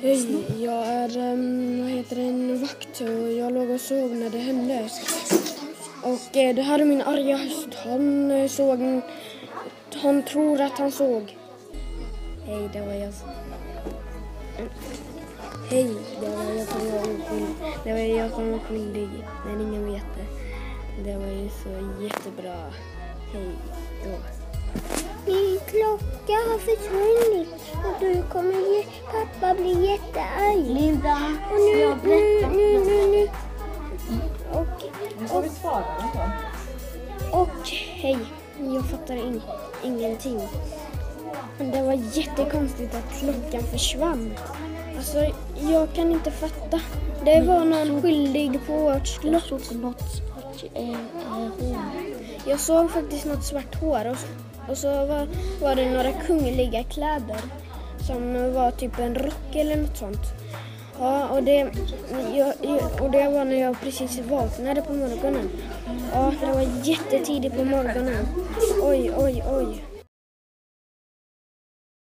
Hej, jag är en vakt och jag låg och sov när det hände. Och det här är min arga höst. Han tror att han såg. Hej, det var jag. Hej, det var jag som var oskyldig. Det var jag som var skyldig, men ingen vet det. Det var ju så jättebra. Hej då. Min klocka har försvunnit och du kommer pappa bli jättearg. Linda, och nu. Och hej, jag fattar ingenting. Det var jättekonstigt att klockan försvann. Alltså, jag kan inte fatta. Det var någon skyldig på vårt slott. jag såg något svart hår. Jag såg faktiskt något svart hår och så var det några kungliga kläder som var typ en rock eller något sånt. Ja, och det var när jag precis vaknade på morgonen. Ja, det var jättetidigt på morgonen. Oj.